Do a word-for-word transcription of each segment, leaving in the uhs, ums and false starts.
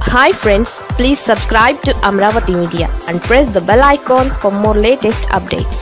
Hi friends, please subscribe to Amravati Media and press the bell icon for more latest updates.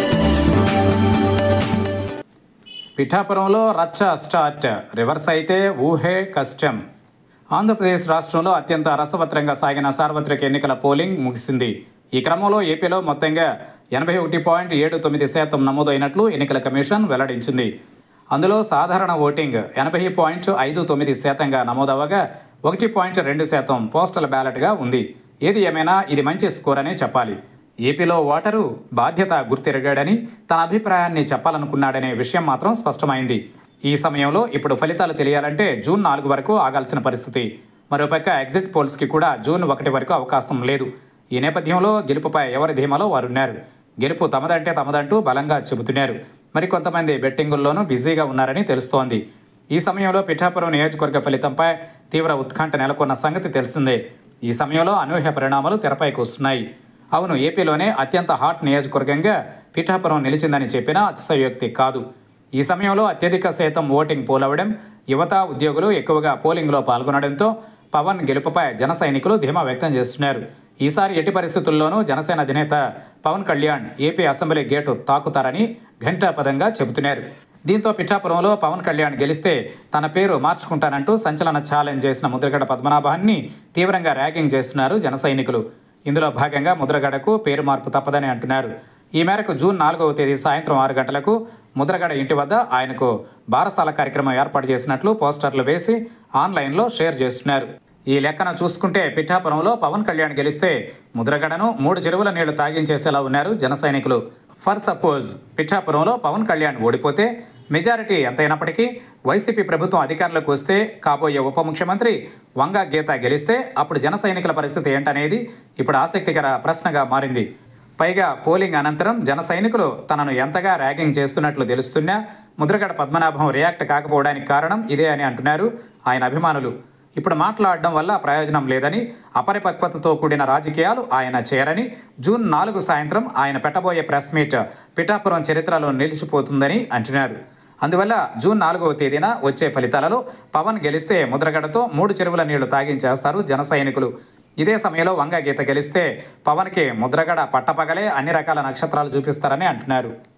పిఠాపురంలో రచ్చ start, reverse అయితే ఊహే కష్టం. ఆంధ్రప్రదేశ్ రాష్ట్రంలో అత్యంత రసవత్రంగా సాగిన సార్వత్రిక ఎన్నికల పోలింగ్ ముగిసింది. ఈ క్రమంలో ఏపీలో మొత్తంగా ఎనభై ఒకటి పాయింట్ ఏడు తొమ్మిది శాతం నమోదైనట్లు ఎన్నికల కమిషన్ వెల్లడించింది. అందులో సాధారణ ఓటింగ్ ఎనభై పాయింట్ ఐదు తొమ్మిది శాతంగా నమోదవగా ఒకటి పాయింట్ రెండు శాతం పోస్టల్ బ్యాలెట్గా ఉంది. ఏది ఏమైనా ఇది మంచి స్కోర్ అనే చెప్పాలి. ఏపీలో ఓటరు బాధ్యత గుర్తిరగాడని, తన అభిప్రాయాన్ని చెప్పాలనుకున్నాడనే విషయం మాత్రం స్పష్టమైంది. ఈ సమయంలో ఇప్పుడు ఫలితాలు తెలియాలంటే జూన్ నాలుగు వరకు ఆగాల్సిన పరిస్థితి. మరోపక్క ఎగ్జిట్ పోల్స్కి కూడా జూన్ ఒకటి వరకు అవకాశం లేదు. ఈ నేపథ్యంలో గెలుపుపై ఎవరి ధీమాలో వారున్నారు. గెలుపు తమదంటే తమదంటూ బలంగా చెబుతున్నారు. మరికొంతమంది బెట్టింగుల్లోనూ బిజీగా ఉన్నారని తెలుస్తోంది. ఈ సమయంలో పిఠాపురం నియోజకవర్గ ఫలితంపై తీవ్ర ఉత్కంఠ నెలకొన్న సంగతి తెలిసిందే. ఈ సమయంలో అనూహ్య పరిణామాలు తెరపైకి వస్తున్నాయి. అవును, ఏపీలోనే అత్యంత హాట్ నియోజకవర్గంగా పిఠాపురం నిలిచిందని చెప్పినా అతిశయోక్తి కాదు. ఈ సమయంలో అత్యధిక శాతం ఓటింగ్ పోలవడం, యువత ఉద్యోగులు ఎక్కువగా పోలింగ్లో పాల్గొనడంతో పవన్ గెలుపుపై జన సైనికులు ధీమా వ్యక్తం చేస్తున్నారు. ఈసారి ఎట్టి పరిస్థితుల్లోనూ జనసేన అధినేత Pawan Kalyan AP assembly gate తాకుతారని ఘంటాపదంగా చెబుతున్నారు. దీంతో పిఠాపురంలో పవన్ కళ్యాణ్ గెలిస్తే తన పేరు మార్చుకుంటానంటూ సంచలన ఛాలెంజ్ చేసిన ముద్రగడ పద్మనాభాన్ని తీవ్రంగా ర్యాగింగ్ చేస్తున్నారు జన సైనికులు. ఇందులో భాగంగా ముద్రగడకు పేరు మార్పు తప్పదని అంటున్నారు. ఈ మేరకు జూన్ నాలుగవ తేదీ సాయంత్రం ఆరు గంటలకు ముద్రగడ ఇంటి వద్ద ఆయనకు బారసాల కార్యక్రమం ఏర్పాటు చేసినట్లు పోస్టర్లు వేసి ఆన్లైన్లో షేర్ చేస్తున్నారు. ఈ లెక్కన చూసుకుంటే పిఠాపురంలో పవన్ కళ్యాణ్ గెలిస్తే ముద్రగడను మూడు చెరువుల నీళ్లు తాగించేసేలా ఉన్నారు జన సైనికులు. ఫర్ సపోజ్ పిఠాపురంలో పవన్ కళ్యాణ్ ఓడిపోతే మెజారిటీ ఎంతైనప్పటికీ వైసీపీ ప్రభుత్వం అధికారంలోకి వస్తే కాబోయే ఉప ముఖ్యమంత్రి వంగా గీత గెలిస్తే అప్పుడు జన సైనికుల పరిస్థితి ఏంటనేది ఇప్పుడు ఆసక్తికర ప్రశ్నగా మారింది. పైగా పోలింగ్ అనంతరం జన సైనికులు తనను ఎంతగా ర్యాగింగ్ చేస్తున్నట్లు తెలుస్తున్నా ముద్రగడ పద్మనాభం రియాక్ట్ కాకపోవడానికి కారణం ఇదే అని అంటున్నారు ఆయన అభిమానులు. ఇప్పుడు మాట్లాడడం వల్ల ప్రయోజనం లేదని, అపరిపక్వతతో కూడిన రాజకీయాలు ఆయన చేయరని, జూన్ నాలుగు సాయంత్రం ఆయన పెట్టబోయే ప్రెస్ మీట్ పిఠాపురం చరిత్రలో నిలిచిపోతుందని అంటున్నారు. అందువల్ల జూన్ నాలుగవ తేదీన వచ్చే ఫలితాలలో పవన్ గెలిస్తే ముద్రగడతో మూడు చెరువుల నీళ్లు తాగించేస్తారు జన సైనికులు. ఇదే సమయంలో వంగ గీత గెలిస్తే పవన్కి ముద్రగడ పట్టపగలే అన్ని రకాల నక్షత్రాలు చూపిస్తారని అంటున్నారు.